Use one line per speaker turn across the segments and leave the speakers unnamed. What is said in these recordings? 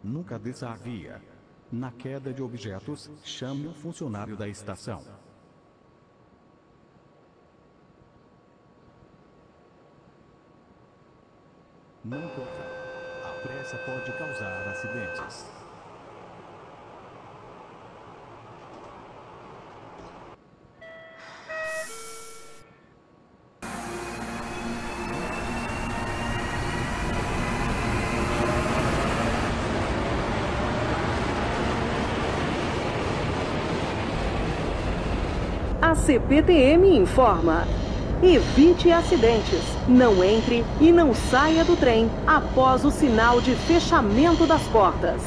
Nunca desça a via. Na queda de objetos, chame o funcionário da estação. Não corra. A pressa pode causar acidentes.
A CPTM informa: evite acidentes, não entre e não saia do trem após o sinal de fechamento das portas.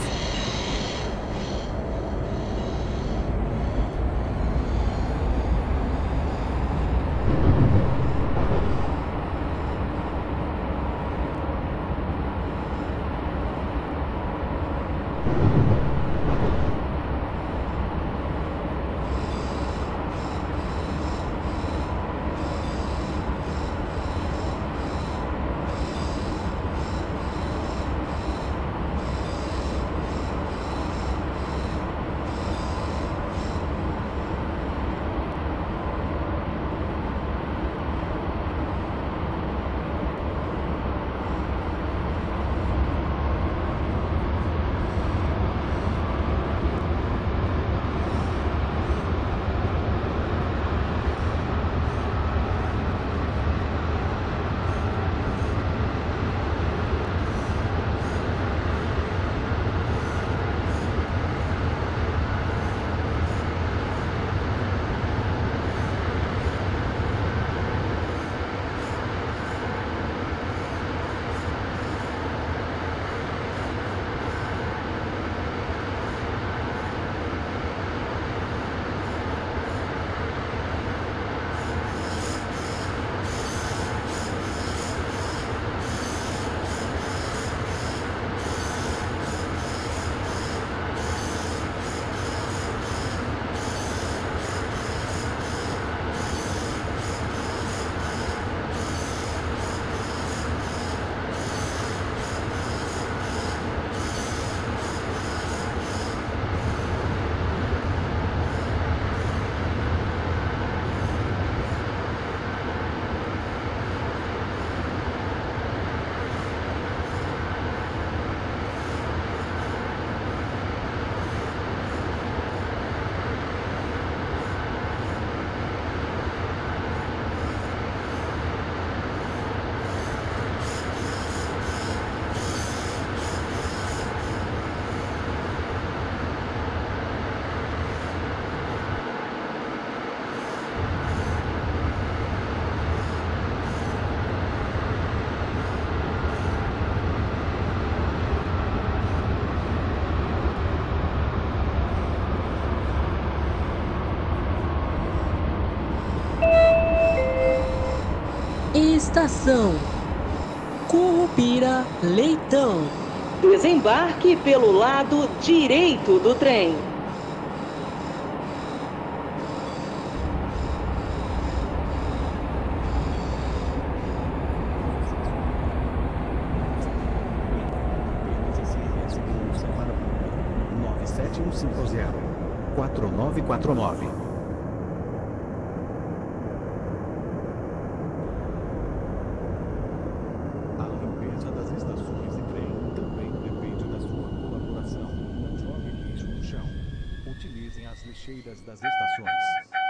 Estação Curupira Leitão.
Desembarque pelo lado direito do trem.
Para o 97150 4949. A limpeza das estações de trem também depende da sua colaboração. Não jogue lixo no chão. Utilizem as lixeiras das estações.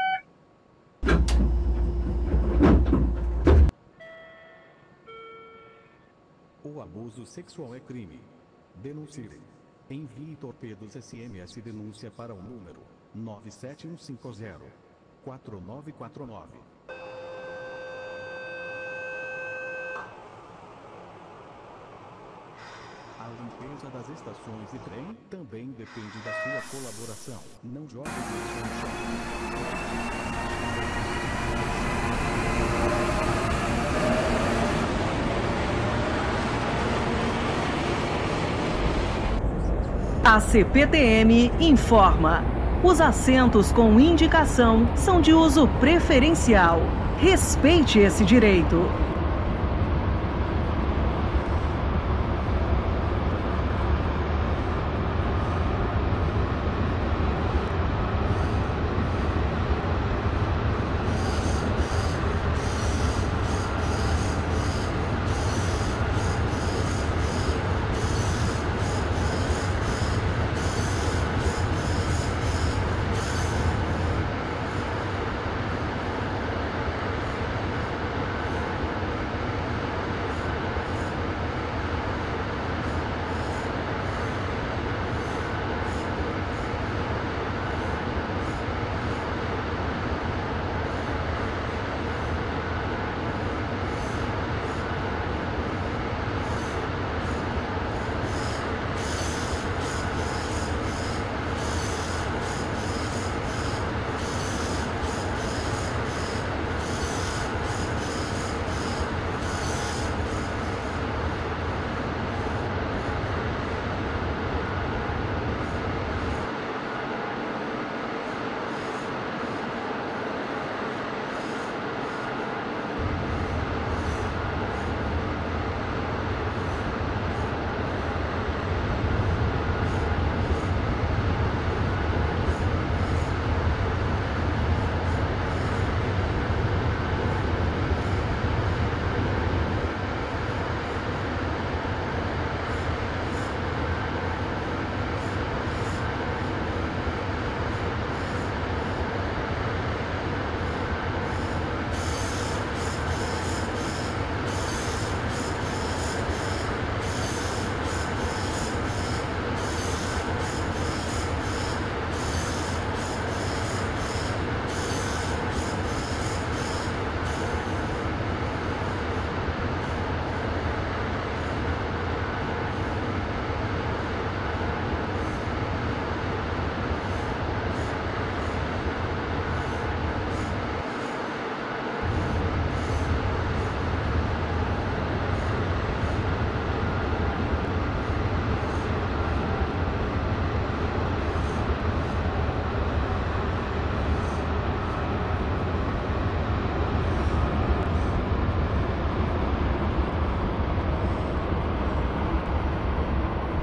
O abuso sexual é crime. Denuncie. Envie torpedos SMS denúncia para o número 97150 4949. A limpeza das estações de trem também depende da sua colaboração. Não jogue lixo no chão.
A CPTM informa: os assentos com indicação são de uso preferencial. Respeite esse direito.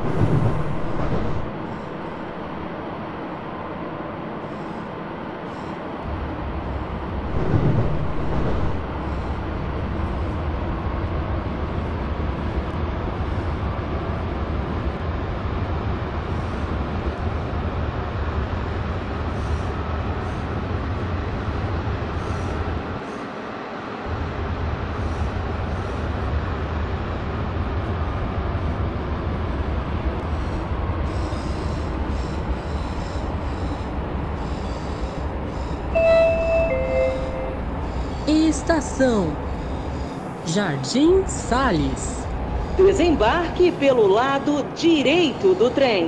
Estação Jardim Salles.
Desembarque pelo lado direito do trem.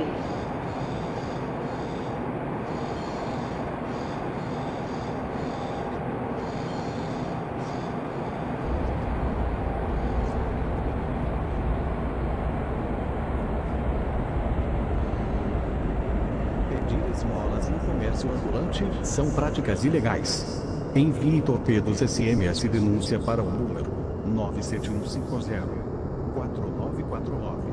Pedir esmolas no comércio ambulante são práticas ilegais. Envie torpedos SMS e denúncia para o número 97150-4949.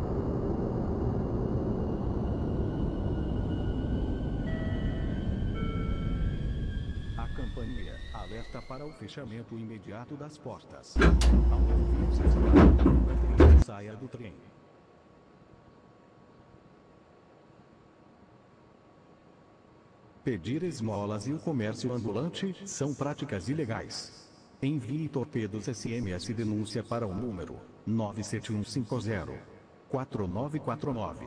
A campanha alerta para o fechamento imediato das portas. Ao ouvir o seu sinal, entre e saia do trem. Pedir esmolas e o comércio ambulante são práticas ilegais. Envie torpedos SMS e denúncia para o número 97150-4949.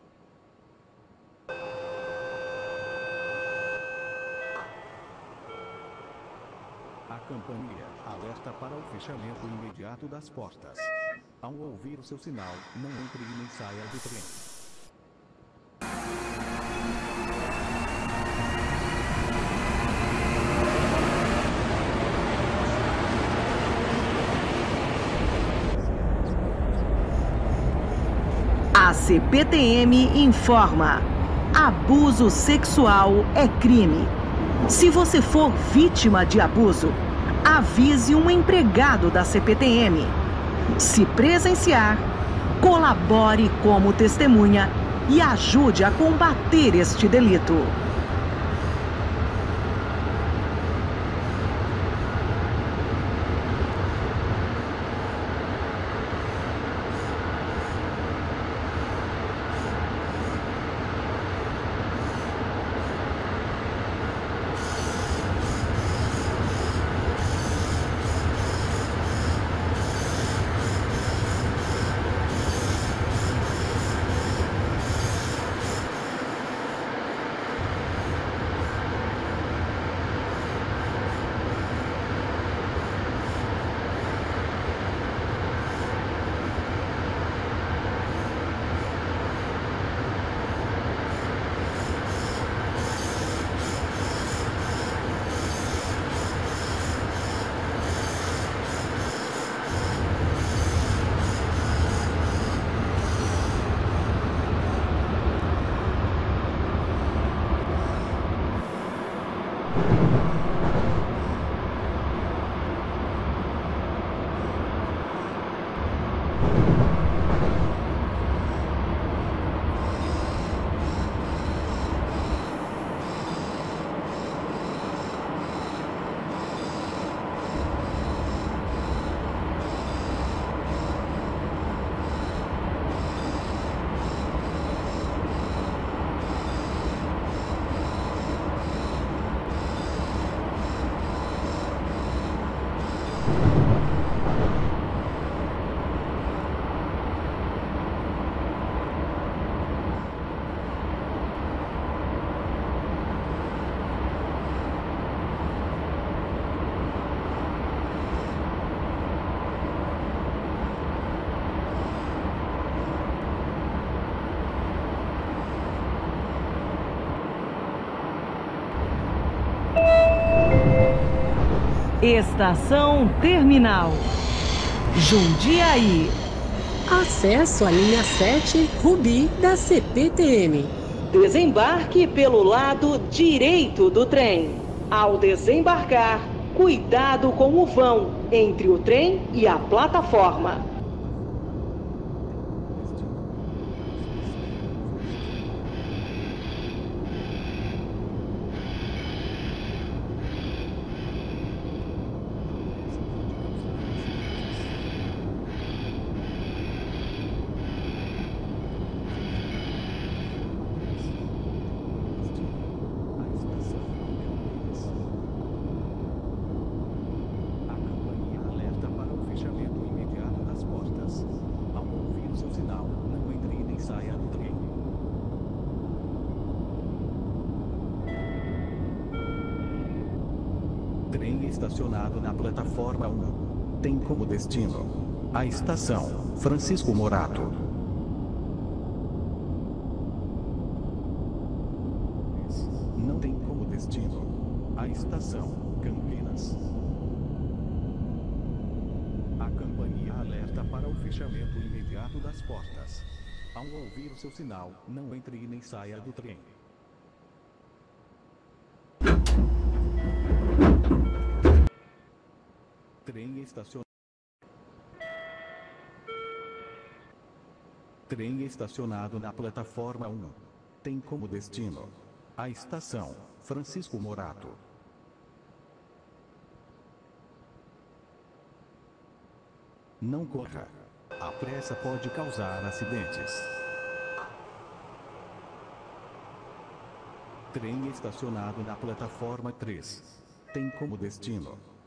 A campanha alerta para o fechamento imediato das portas. Ao ouvir o seu sinal, não entre e nem saia do trem.
A CPTM informa: abuso sexual é crime. Se você for vítima de abuso, avise um empregado da CPTM. Se presenciar, colabore como testemunha e ajude a combater este delito. Estação Terminal Jundiaí.
Acesso à linha 7 Rubi da CPTM.
Desembarque pelo lado direito do trem. Ao desembarcar, cuidado com o vão entre o trem e a plataforma.
saia do trem. Trem estacionado na plataforma 1. Tem como destino a estação Francisco Morato. Não tem como destino a estação Campinas. A campainha alerta para o fechamento imediato das portas. Ao ouvir o seu sinal, não entre e nem saia do trem. Trem estacionado. Trem estacionado na plataforma 1. Tem como destino a estação Francisco Morato. Não corra. A pressa pode causar acidentes. Trem estacionado na plataforma 3. Tem como destino